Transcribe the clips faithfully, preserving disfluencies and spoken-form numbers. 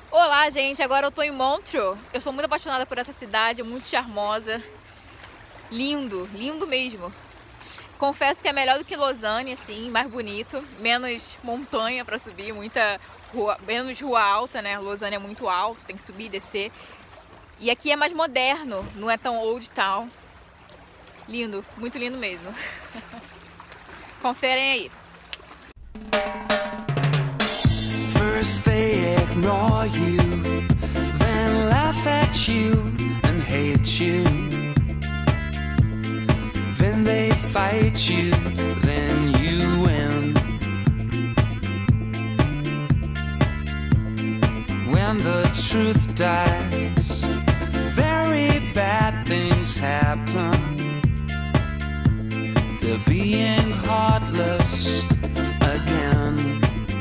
Olá, gente, agora eu tô em Montreux. Eu sou muito apaixonada por essa cidade, é muito charmosa. Lindo, lindo mesmo. Confesso que é melhor do que Lausanne, assim, mais bonito, menos montanha pra subir, muita rua, menos rua alta, né? Lausanne é muito alto, tem que subir e descer. E aqui é mais moderno, não é tão old town. Lindo, muito lindo mesmo. Conferem aí. First they ignore you, then laugh at you and hate you. Then they fight you, then you win. When the truth dies, very bad things happen. They're being heartless again.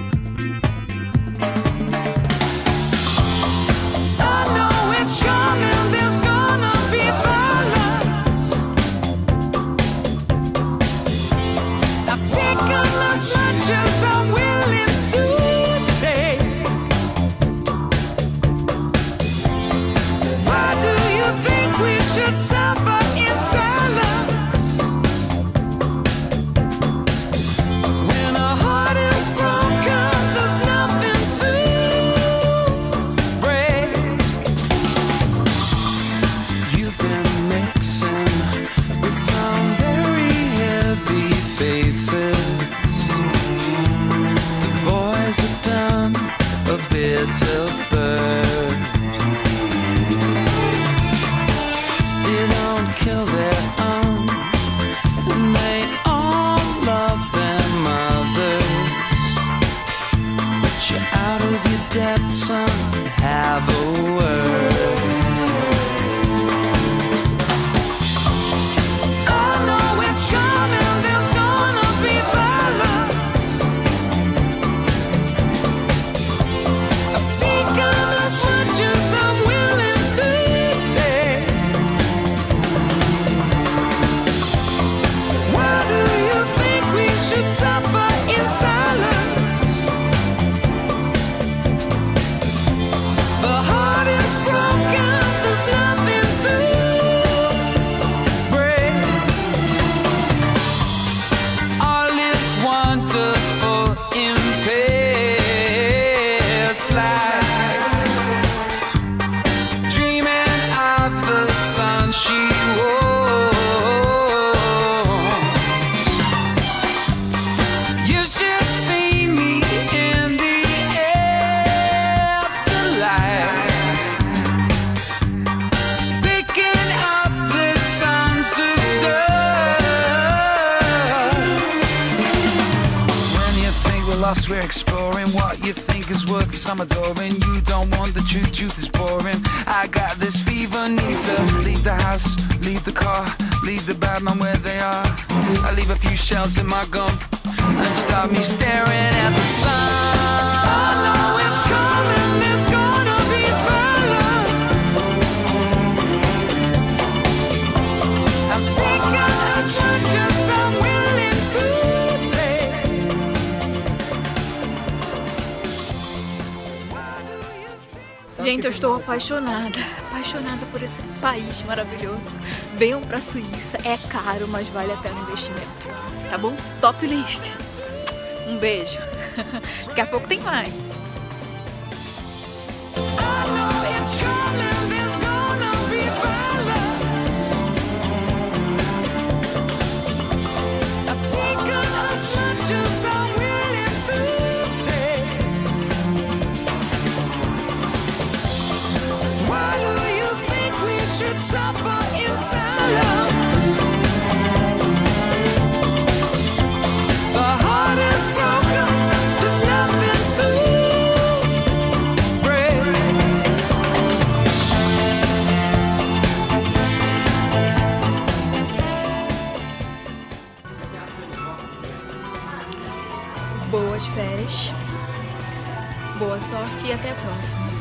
Have a word. I know it's coming, there's gonna be violence. I've taken as much as I'm willing to take. Why do you think we should suffer in silence? We're exploring what you think is worth some adoring. You don't want the truth, truth is boring. I got this fever, need to leave the house, leave the car, leave the bad man where they are. I leave a few shells in my gum and start me staring at the sun. I know it's coming, there's gonna be violence. I'm taking as much as I'm willing to. Gente, eu estou apaixonada, apaixonada por esse país maravilhoso. Venham pra Suíça, é caro, mas vale a pena o investimento, tá bom? Top list! Um beijo! Daqui a pouco tem mais! Boas férias, boa sorte e até a próxima.